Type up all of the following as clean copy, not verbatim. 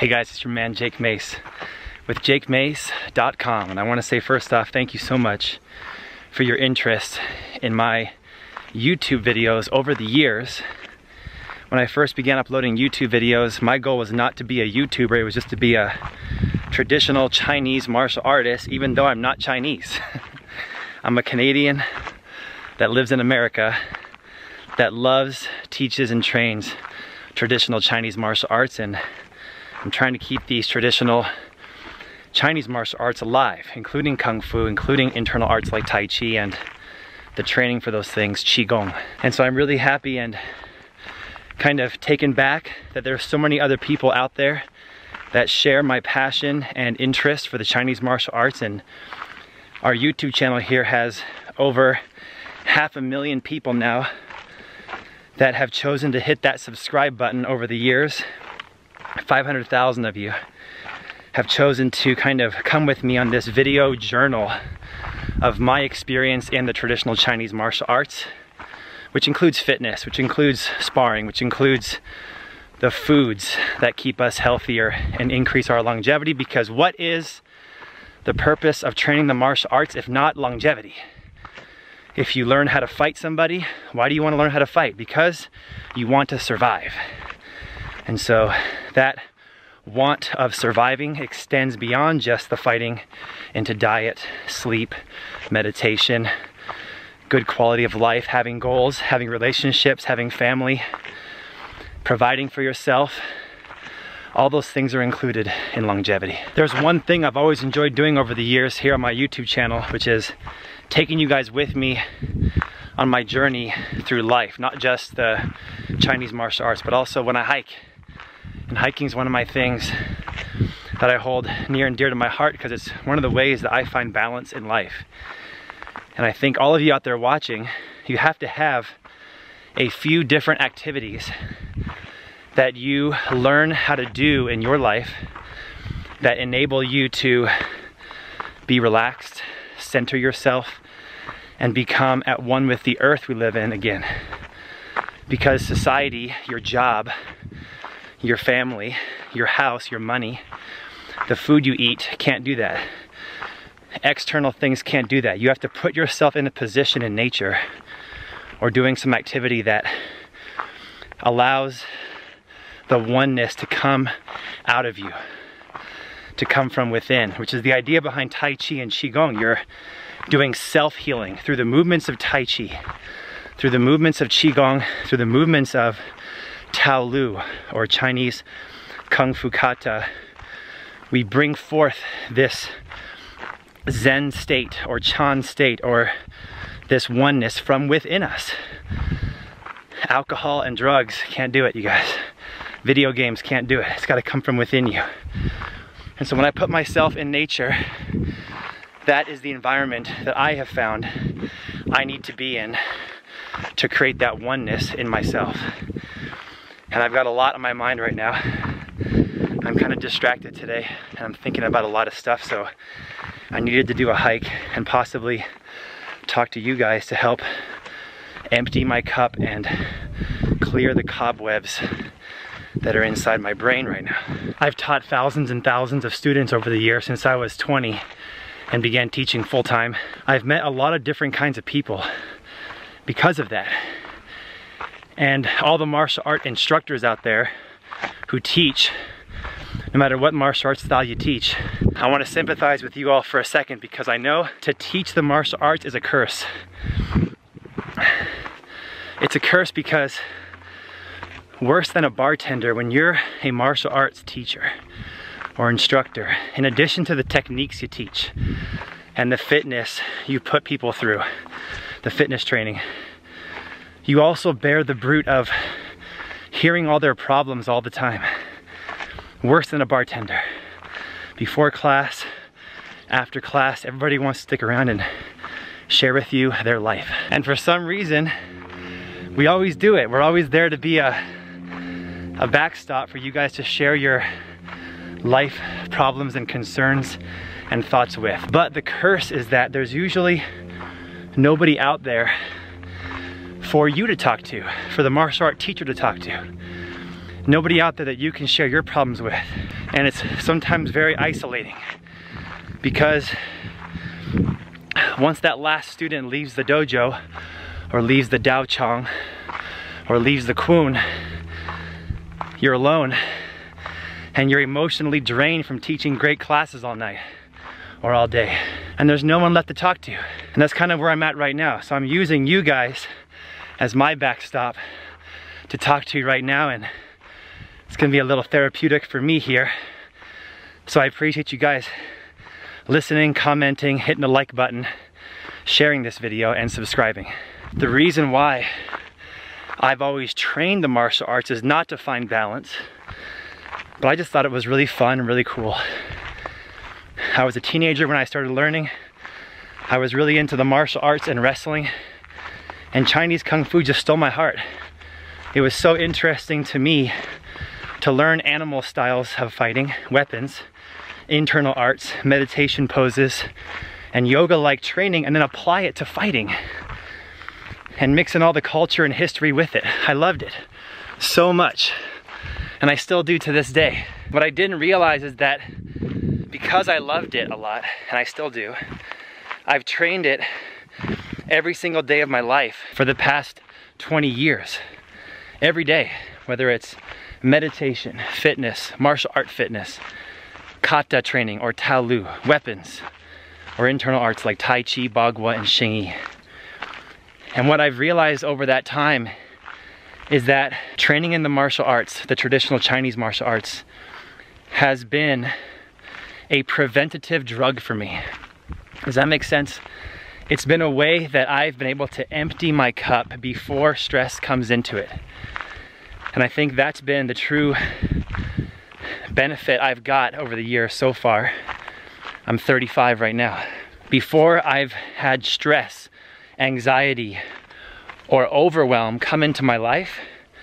Hey guys, it's your man Jake Mace with JakeMace.com, and I want to say first off, thank you so much for your interest in my YouTube videos over the years. When I first began uploading YouTube videos, my goal was not to be a YouTuber, it was just to be a traditional Chinese martial artist, even though I'm not Chinese. I'm a Canadian that lives in America that loves, teaches, and trains traditional Chinese martial arts, and I'm trying to keep these traditional Chinese martial arts alive, including Kung Fu, including internal arts like Tai Chi, and the training for those things, Qigong. And so I'm really happy and kind of taken back that there's so many other people out there that share my passion and interest for the Chinese martial arts, and our YouTube channel here has over 500,000 people now that have chosen to hit that subscribe button over the years. 500,000 of you have chosen to kind of come with me on this video journal of my experience in the traditional Chinese martial arts, which includes fitness, which includes sparring, which includes the foods that keep us healthier and increase our longevity. Because what is the purpose of training the martial arts if not longevity? If you learn how to fight somebody, why do you want to learn how to fight? Because you want to survive. And so that want of surviving extends beyond just the fighting into diet, sleep, meditation, good quality of life, having goals, having relationships, having family, providing for yourself. All those things are included in longevity. There's one thing I've always enjoyed doing over the years here on my YouTube channel, which is taking you guys with me on my journey through life, not just the Chinese martial arts, but also when I hike. And hiking is one of my things that I hold near and dear to my heart because it's one of the ways that I find balance in life. And I think all of you out there watching, you have to have a few different activities that you learn how to do in your life that enable you to be relaxed, center yourself, and become at one with the earth we live in again. Because society, your job, your family, your house, your money, the food you eat can't do that. External things can't do that. You have to put yourself in a position in nature or doing some activity that allows the oneness to come out of you, to come from within, which is the idea behind Tai Chi and Qigong. You're doing self-healing through the movements of Tai Chi, through the movements of Qigong, through the movements of Tao Lu, or Chinese Kung Fu Kata. We bring forth this Zen state or Chan state, or this oneness from within us. Alcohol and drugs can't do it, you guys. Video games can't do it. It's got to come from within you. And so when I put myself in nature, that is the environment that I have found I need to be in to create that oneness in myself. And I've got a lot on my mind right now. I'm kind of distracted today, and I'm thinking about a lot of stuff, so I needed to do a hike and possibly talk to you guys to help empty my cup and clear the cobwebs that are inside my brain right now. I've taught thousands and thousands of students over the years since I was 20 and began teaching full-time. I've met a lot of different kinds of people because of that. And all the martial art instructors out there who teach, no matter what martial arts style you teach, I want to sympathize with you all for a second, because I know to teach the martial arts is a curse. It's a curse because worse than a bartender, when you're a martial arts teacher or instructor, in addition to the techniques you teach and the fitness you put people through, the fitness training, you also bear the brunt of hearing all their problems all the time. Worse than a bartender. Before class, after class, everybody wants to stick around and share with you their life. And for some reason, we always do it. We're always there to be a backstop for you guys to share your life problems and concerns and thoughts with. But the curse is that there's usually nobody out there for you to talk to, for the martial art teacher to talk to. Nobody out there that you can share your problems with. And it's sometimes very isolating because once that last student leaves the dojo or leaves the Dao Chang or leaves the Kwun, you're alone and you're emotionally drained from teaching great classes all night or all day. And there's no one left to talk to. And that's kind of where I'm at right now. So I'm using you guys as my backstop to talk to you right now, and it's gonna be a little therapeutic for me here. So I appreciate you guys listening, commenting, hitting the like button, sharing this video, and subscribing. The reason why I've always trained the martial arts is not to find balance, but I just thought it was really fun and really cool. I was a teenager when I started learning. I was really into the martial arts and wrestling, and Chinese Kung Fu just stole my heart. It was so interesting to me to learn animal styles of fighting, weapons, internal arts, meditation poses, and yoga-like training, and then apply it to fighting and mixing all the culture and history with it. I loved it so much, and I still do to this day. What I didn't realize is that because I loved it a lot, and I still do, I've trained it every single day of my life for the past 20 years. Every day, whether it's meditation, fitness, martial art fitness, kata training, or Taolu, weapons, or internal arts like Tai Chi, Bagua, and Xingyi. And what I've realized over that time is that training in the martial arts, the traditional Chinese martial arts, has been a preventative drug for me. Does that make sense? It's been a way that I've been able to empty my cup before stress comes into it. And I think that's been the true benefit I've got over the years so far. I'm 35 right now. Before I've had stress, anxiety, or overwhelm come into my life,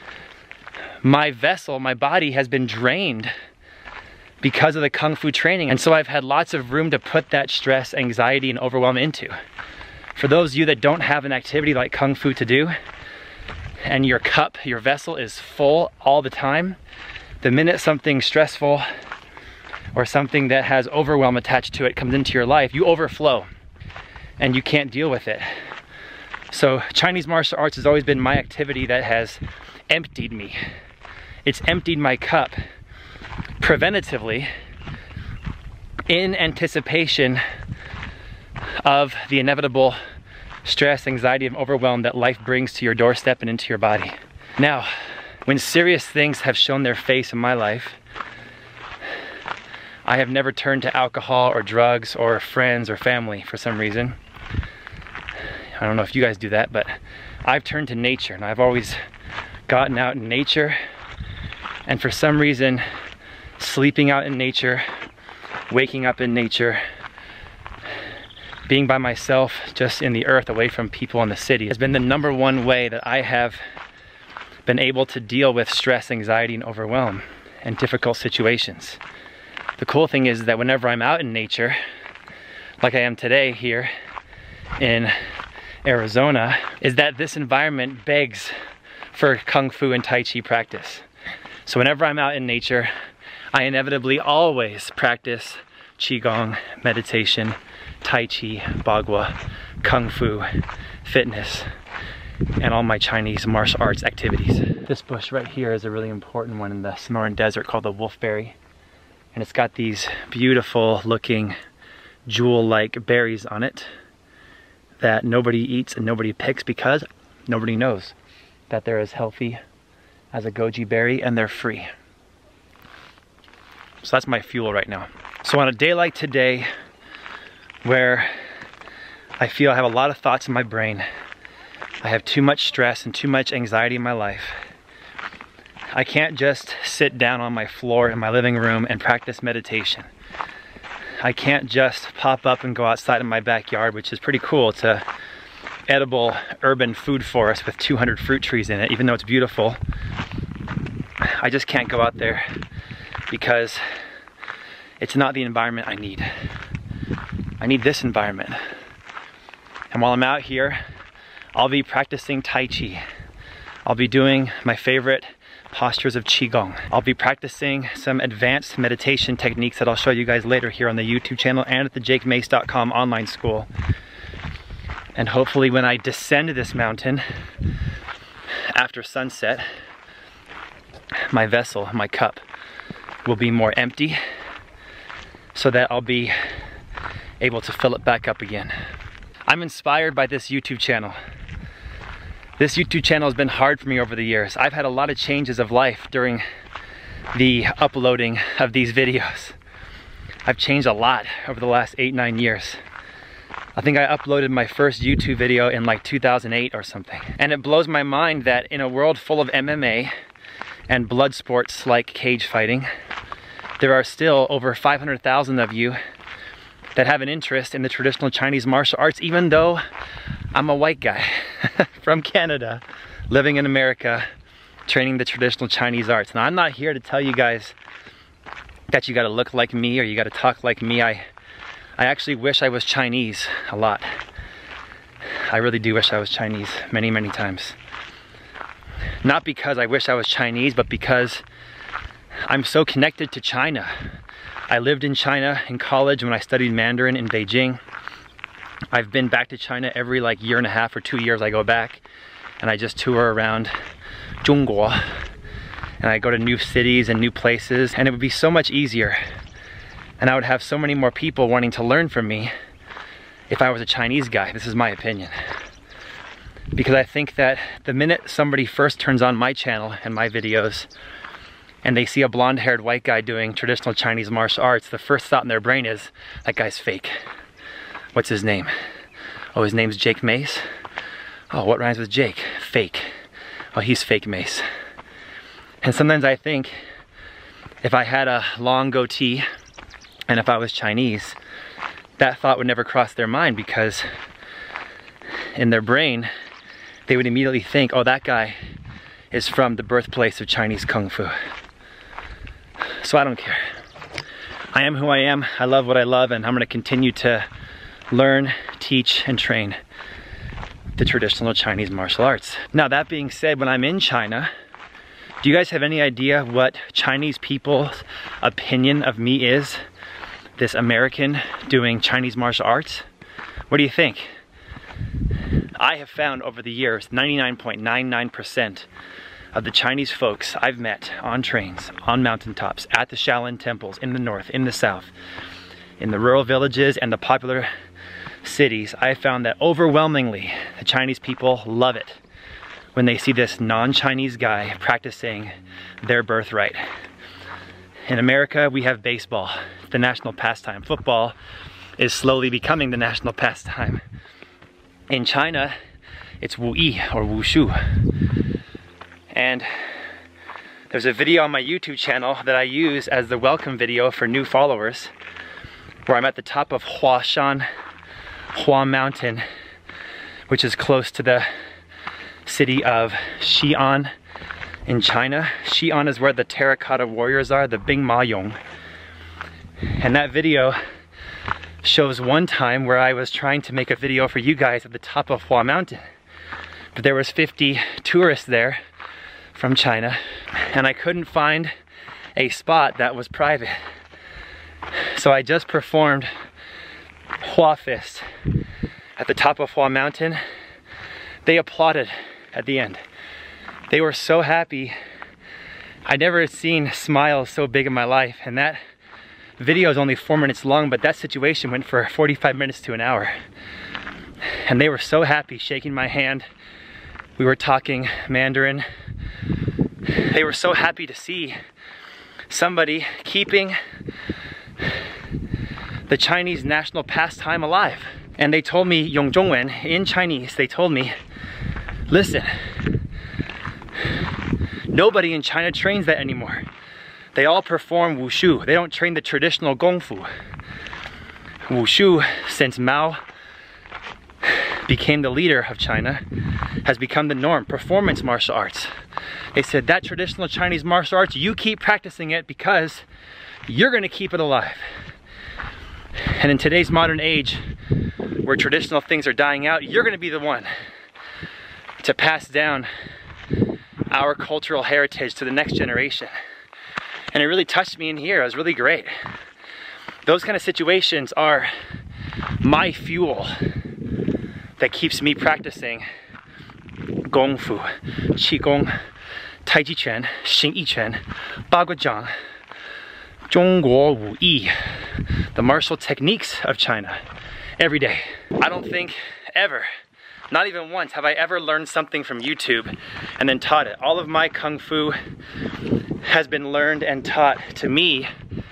my vessel, my body has been drained because of the Kung Fu training. And so I've had lots of room to put that stress, anxiety, and overwhelm into. For those of you that don't have an activity like Kung Fu to do, and your cup, your vessel is full all the time, the minute something stressful or something that has overwhelm attached to it comes into your life, you overflow and you can't deal with it. So Chinese martial arts has always been my activity that has emptied me. It's emptied my cup preventatively in anticipation of the inevitable stress, anxiety, and overwhelm that life brings to your doorstep and into your body. Now, when serious things have shown their face in my life, I have never turned to alcohol or drugs or friends or family for some reason. I don't know if you guys do that, but I've turned to nature, and I've always gotten out in nature, and for some reason, sleeping out in nature, waking up in nature, being by myself just in the earth away from people in the city has been the #1 way that I have been able to deal with stress, anxiety, and overwhelm and difficult situations. The cool thing is that whenever I'm out in nature, like I am today here in Arizona, is that this environment begs for Kung Fu and Tai Chi practice. So whenever I'm out in nature, I inevitably always practice Qigong, meditation, Tai Chi, Bagua, Kung Fu, fitness, and all my Chinese martial arts activities. This bush right here is a really important one in the Sonoran Desert called the wolfberry. And it's got these beautiful looking jewel-like berries on it that nobody eats and nobody picks because nobody knows that they're as healthy as a goji berry and they're free. So that's my fuel right now. So on a day like today, where I feel I have a lot of thoughts in my brain, I have too much stress and too much anxiety in my life, I can't just sit down on my floor in my living room and practice meditation. I can't just pop up and go outside in my backyard, which is pretty cool. It's a edible urban food forest with 200 fruit trees in it, even though it's beautiful. I just can't go out there because it's not the environment I need. I need this environment. And while I'm out here, I'll be practicing Tai Chi. I'll be doing my favorite postures of Qigong. I'll be practicing some advanced meditation techniques that I'll show you guys later here on the YouTube channel and at the JakeMace.com online school. And hopefully when I descend this mountain after sunset, my vessel, my cup, will be more empty so that I'll be able to fill it back up again. I'm inspired by this YouTube channel. This YouTube channel has been hard for me over the years. I've had a lot of changes of life during the uploading of these videos. I've changed a lot over the last 8-9 years. I think I uploaded my first YouTube video in like 2008 or something. And it blows my mind that in a world full of MMA and blood sports like cage fighting, there are still over 500,000 of you that have an interest in the traditional Chinese martial arts, even though I'm a white guy from Canada, living in America, training the traditional Chinese arts. Now, I'm not here to tell you guys that you gotta look like me or you gotta talk like me. I actually wish I was Chinese a lot. I really do wish I was Chinese many, many times. Not because I wish I was Chinese, but because I'm so connected to China. I lived in China in college when I studied Mandarin in Beijing. I've been back to China every like year and a half or 2 years. I go back and I just tour around Zhongguo and I go to new cities and new places, and it would be so much easier and I would have so many more people wanting to learn from me if I was a Chinese guy. This is my opinion. Because I think that the minute somebody first turns on my channel and my videos and they see a blonde-haired white guy doing traditional Chinese martial arts, the first thought in their brain is, that guy's fake. What's his name? Oh, his name's Jake Mace? Oh, what rhymes with Jake? Fake. Oh, he's fake Mace. And sometimes I think if I had a long goatee and if I was Chinese, that thought would never cross their mind, because in their brain, they would immediately think, oh, that guy is from the birthplace of Chinese Kung Fu. So I don't care. I am who I am, I love what I love, and I'm gonna continue to learn, teach, and train the traditional Chinese martial arts. Now, that being said, when I'm in China, do you guys have any idea what Chinese people's opinion of me is? This American doing Chinese martial arts? What do you think? I have found over the years, 99.99% of the Chinese folks I've met on trains, on mountaintops, at the Shaolin temples, in the north, in the south, in the rural villages and the popular cities, I found that overwhelmingly the Chinese people love it when they see this non-Chinese guy practicing their birthright. In America, we have baseball, the national pastime. Football is slowly becoming the national pastime. In China, it's Wu Yi or Wushu. And there's a video on my YouTube channel that I use as the welcome video for new followers, where I'm at the top of Huashan Hua Mountain, which is close to the city of Xi'an in China. Xi'an is where the terracotta warriors are, the Bing Ma Yong. And that video shows one time where I was trying to make a video for you guys at the top of Hua Mountain. But there was 50 tourists there from China, and I couldn't find a spot that was private. So I just performed Hua Fist at the top of Hua Mountain. They applauded at the end. They were so happy. I'd never seen smiles so big in my life, and that video is only 4 minutes long, but that situation went for 45 minutes to an hour. And they were so happy, shaking my hand. We were talking Mandarin. They were so happy to see somebody keeping the Chinese national pastime alive. And they told me, Yongzhongwen, in Chinese, they told me, listen, nobody in China trains that anymore. They all perform Wushu. They don't train the traditional Kung Fu. Wushu, since Mao became the leader of China, has become the norm. Performance martial arts. They said that traditional Chinese martial arts, you keep practicing it because you're gonna keep it alive. And in today's modern age, where traditional things are dying out, you're gonna be the one to pass down our cultural heritage to the next generation. And it really touched me in here. It was really great. Those kind of situations are my fuel that keeps me practicing Gong Fu, Qigong, Tai Chi Chuan, Xing Yi Chuan, Ba Guo Zhang, Zhongguo Wu Yi, the martial techniques of China, every day. I don't think ever, not even once, have I ever learned something from YouTube and then taught it. All of my Kung Fu has been learned and taught to me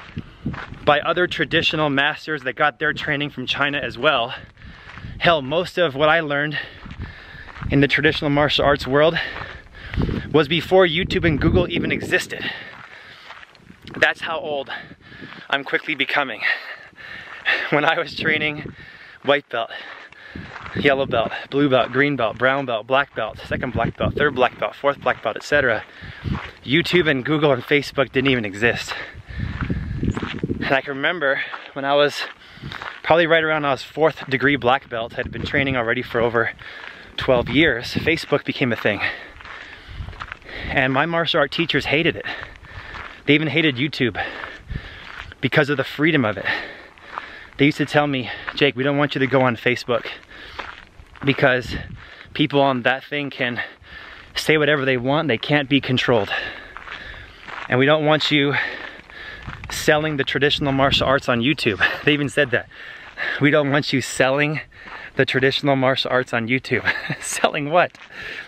by other traditional masters that got their training from China as well. Hell, most of what I learned in the traditional martial arts world was before YouTube and Google even existed. That's how old I'm quickly becoming. When I was training white belt, yellow belt, blue belt, green belt, brown belt, black belt, second black belt, third black belt, fourth black belt, etc., YouTube and Google and Facebook didn't even exist. And I can remember when I was probably right around I was 4th degree black belt, I had been training already for over 12 years, Facebook became a thing. And my martial art teachers hated it. They even hated YouTube because of the freedom of it. They used to tell me, Jake, we don't want you to go on Facebook because people on that thing can say whatever they want, they can't be controlled. And we don't want you selling the traditional martial arts on YouTube. They even said that. We don't want you selling the traditional martial arts on YouTube. Selling what?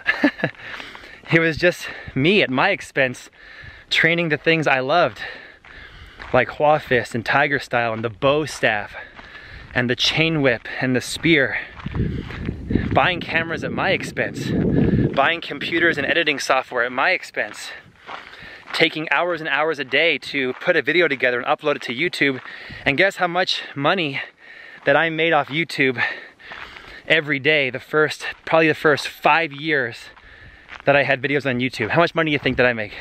It was just me at my expense training the things I loved, like Hua Fist and Tiger Style and the bow staff and the chain whip and the spear. Buying cameras at my expense. Buying computers and editing software at my expense. Taking hours and hours a day to put a video together and upload it to YouTube. And guess how much money that I made off YouTube every day, probably the first 5 years that I had videos on YouTube. How much money do you think that I make?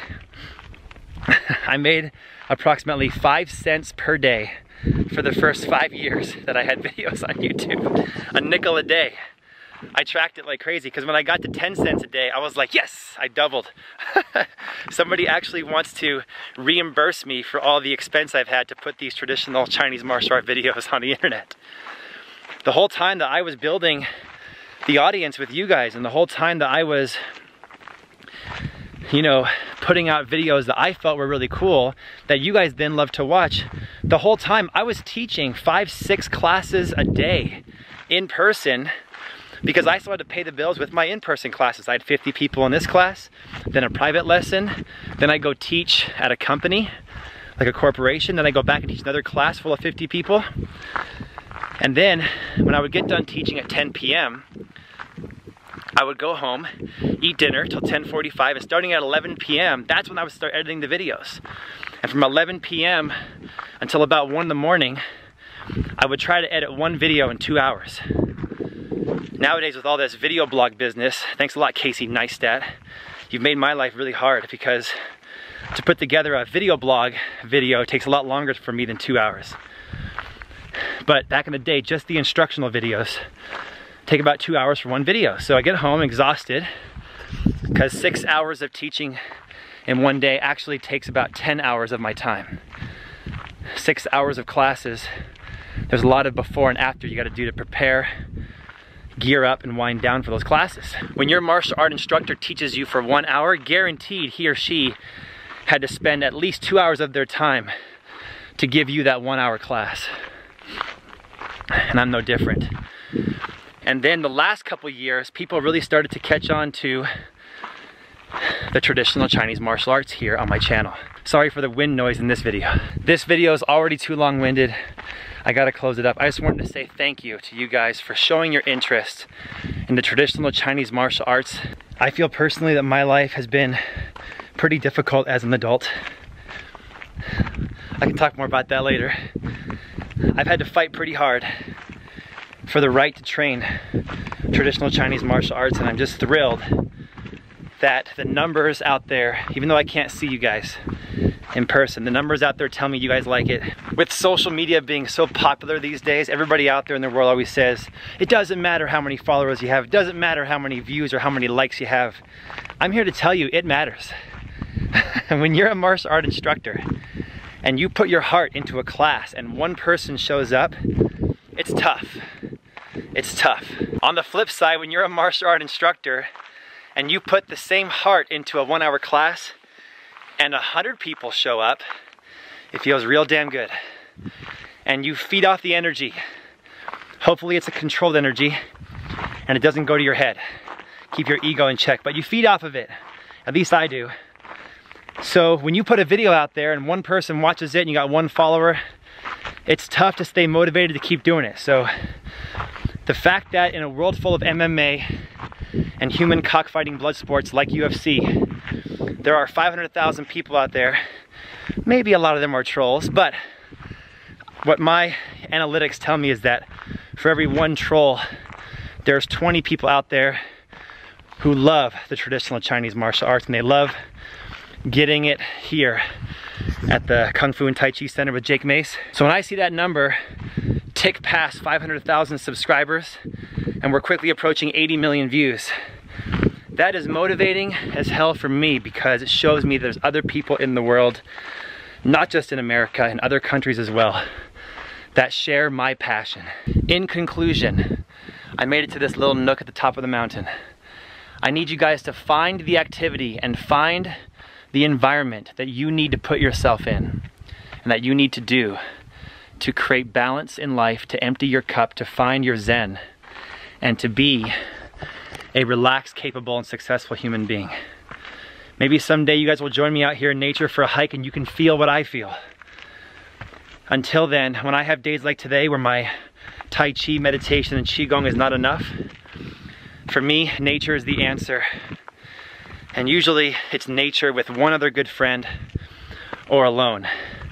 I made approximately 5 cents per day for the first 5 years that I had videos on YouTube. A nickel a day. I tracked it like crazy because when I got to 10 cents a day, I was like, yes, I doubled. Somebody actually wants to reimburse me for all the expense I've had to put these traditional Chinese martial art videos on the internet. The whole time that I was building the audience with you guys, and the whole time that I was, you know, putting out videos that I felt were really cool, that you guys then loved to watch, the whole time I was teaching 5-6 classes a day in person, because I still had to pay the bills with my in-person classes. I had 50 people in this class, then a private lesson, then I go teach at a company, like a corporation, then I go back and teach another class full of 50 people. And then when I would get done teaching at 10 p.m., I would go home, eat dinner till 10:45, and starting at 11 p.m., that's when I would start editing the videos. And from 11 p.m. until about 1 in the morning, I would try to edit one video in 2 hours. Nowadays, with all this video blog business, thanks a lot, Casey Neistat, you've made my life really hard, because to put together a video blog video takes a lot longer for me than 2 hours. But back in the day, just the instructional videos take about 2 hours for one video. So I get home exhausted, because 6 hours of teaching in one day actually takes about 10 hours of my time. 6 hours of classes, there's a lot of before and after you gotta do to prepare, gear up, and wind down for those classes. When your martial art instructor teaches you for 1 hour, guaranteed he or she had to spend at least 2 hours of their time to give you that 1 hour class. And I'm no different. And then the last couple years, people really started to catch on to the traditional Chinese martial arts here on my channel. Sorry for the wind noise in this video. This video is already too long-winded. I gotta close it up. I just wanted to say thank you to you guys for showing your interest in the traditional Chinese martial arts. I feel personally that my life has been pretty difficult as an adult. I can talk more about that later. I've had to fight pretty hard for the right to train traditional Chinese martial arts, and I'm just thrilled that the numbers out there, even though I can't see you guys, in person. The numbers out there tell me you guys like it. With social media being so popular these days, everybody out there in the world always says, it doesn't matter how many followers you have, it doesn't matter how many views or how many likes you have. I'm here to tell you, it matters. When you're a martial art instructor and you put your heart into a class and one person shows up, it's tough. It's tough. On the flip side, when you're a martial art instructor and you put the same heart into a 1-hour class and 100 people show up, it feels real damn good. And you feed off the energy. Hopefully it's a controlled energy and it doesn't go to your head. Keep your ego in check, but you feed off of it. At least I do. So when you put a video out there and one person watches it and you got 1 follower, it's tough to stay motivated to keep doing it. So the fact that in a world full of MMA and human cockfighting blood sports like UFC, there are 500,000 people out there, maybe a lot of them are trolls, but what my analytics tell me is that for every 1 troll, there's 20 people out there who love the traditional Chinese martial arts and they love getting it here at the Kung Fu and Tai Chi Center with Jake Mace. So when I see that number tick past 500,000 subscribers and we're quickly approaching 80 million views, that is motivating as hell for me because it shows me there's other people in the world, not just in America, in other countries as well, that share my passion. In conclusion, I made it to this little nook at the top of the mountain. I need you guys to find the activity and find the environment that you need to put yourself in and that you need to do to create balance in life, to empty your cup, to find your zen, and to be a relaxed, capable, and successful human being. Maybe someday you guys will join me out here in nature for a hike and you can feel what I feel. Until then, when I have days like today where my Tai Chi meditation and Qigong is not enough, for me, nature is the answer. And usually it's nature with one other good friend or alone.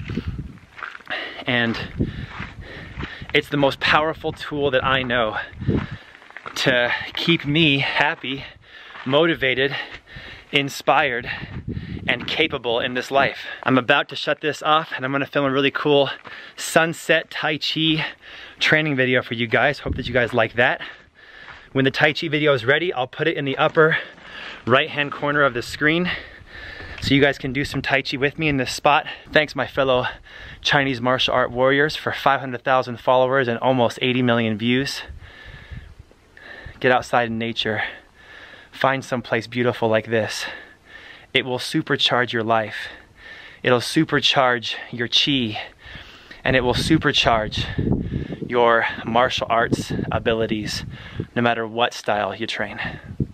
And it's the most powerful tool that I know to keep me happy, motivated, inspired, and capable in this life. I'm about to shut this off and I'm gonna film a really cool sunset Tai Chi training video for you guys. Hope that you guys like that. When the Tai Chi video is ready, I'll put it in the upper right-hand corner of the screen so you guys can do some Tai Chi with me in this spot. Thanks my fellow Chinese martial art warriors for 500,000 followers and almost 80 million views. Get outside in nature. Find someplace beautiful like this. It will supercharge your life. It'll supercharge your chi, and it will supercharge your martial arts abilities no matter what style you train.